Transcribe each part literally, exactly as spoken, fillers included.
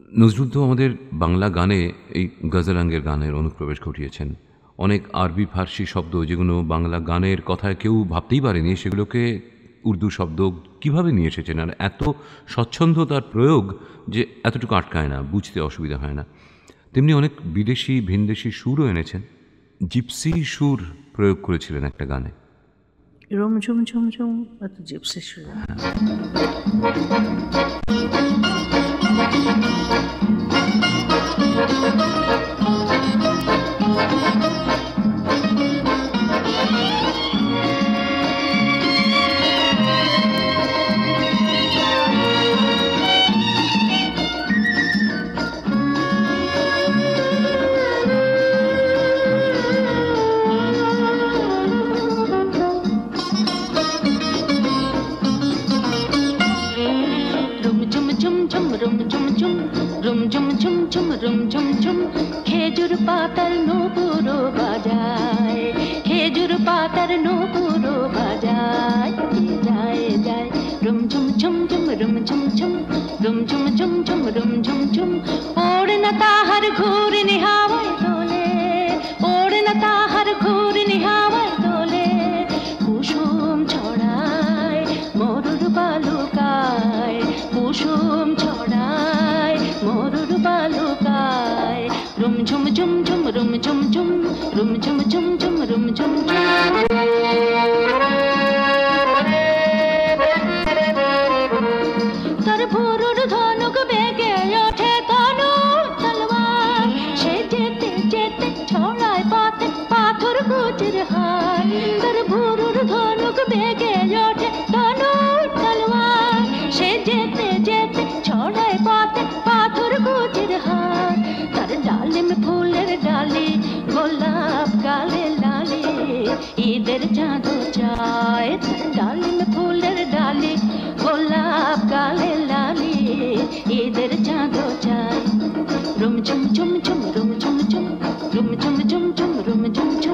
নজরুল তো আমাদের বাংলা গানে এই গজলাঙ্গের গানের অনুপ্রবেশ ঘটিয়েছেন। অনেক আরবি ফার্সি শব্দ যেগুলো বাংলা গানের কথায় কেউ ভাবতেই পারেনি, সেগুলোকে উর্দু শব্দ কিভাবে নিয়ে এসেছেন। আর এত স্বচ্ছন্দ তার প্রয়োগ যে এতটুকু আটকায় না, বুঝতে অসুবিধা হয় না। তেমনি অনেক বিদেশি ভিনদেশি সুরও এনেছেন। জিপসি সুর প্রয়োগ করেছিলেন একটা গানে, রুম ঝুম ঝুম ঝুম, জিপসি সুর। খেজুর পাতার নূপুরো বাজায়, খেজুর পাতার নূপুরো বাজায়, যায় যায় রুম ঝুম ঝুম ঝুম রুম ঝুম ঝুম, রুম ঝুম ঝুম ঝুম রুম ঝুম ঝুম। ওড়ে না তাহার ঘূর্ণি হাওয়ায় দোলে, ওড়ে না তাহার ঘূর্ণি হাওয়ায় দোলে, কুসুম ছড়ায় মরুর বালুকায়, কুসুম ছড়ায় মরুর বালুকায়। রুম ঝুম ঝুম ঝুম রুম ঝুম ঝুম, রুম ঝুম ঝুম ঝুম রুম ঝুম ঝুম। তার ভোরুর ধনুক বেগে ওঠে তনু তলোয়ার, সে যেতে যেতে ছড়ায় পাতে পাথর কুচির হার। তার ভোরুর ধনুক বেগে ওঠে তনু তলোয়ার, সে যেতে যেতে ছড়ায় পাতে পাথর কুচির হার। তার ডালে में ফুলের ডালে গোলাপ গালে লালে, ঈদের চাঁদও চায়। তার ডালে में ফুলের ডালে গোলাপ গালে লালে, ঈদের চাঁদও চায়। রুম ঝুম ঝুম ঝুম রুম ঝুম ঝুম, রুম ঝুম ঝুম ঝুম রুম ঝুম ঝুম।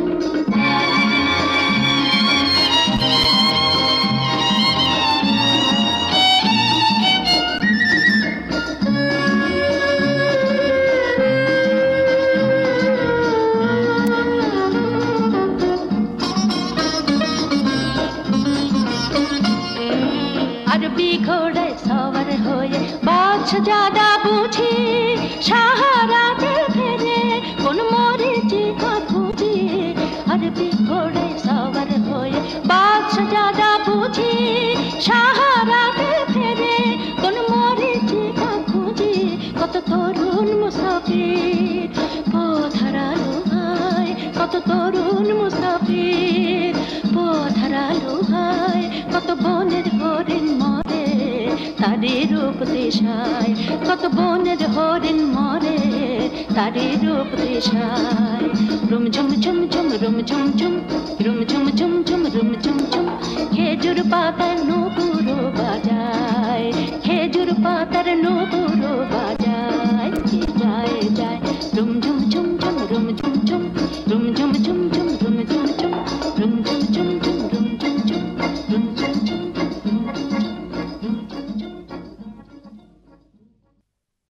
আরবি ঘোড়ায় সওয়ার হয়ে বাদশাহজাদা বুঝি সাহারাতে ফেরে, কোন মরীচিকা খুঁজি। আরবি ঘোড়ায় সওয়ার হয়ে বাদশাহজাদা বুঝি সাহারাতে ফেরে, কোন মরীচিকা খুঁজি। কত তরুণ মুসাফির পথ হারালো হায়, কত তরুণ মুসাফির পথ হারালো হায়। কত বনের হরিণ মরে তারি রূপ দিশায়, কত বনের হরিণ মরে তারি রূপ দিশায়। রুম ঝুম ঝুম ঝুম রুম ঝুম ঝুম, রুম ঝুম ঝুম ঝুম রুম ঝুম ঝুম। খেজুর পাতার নূপুরো বাজায়, খেজুর পাতার নূপুরো বাজায়।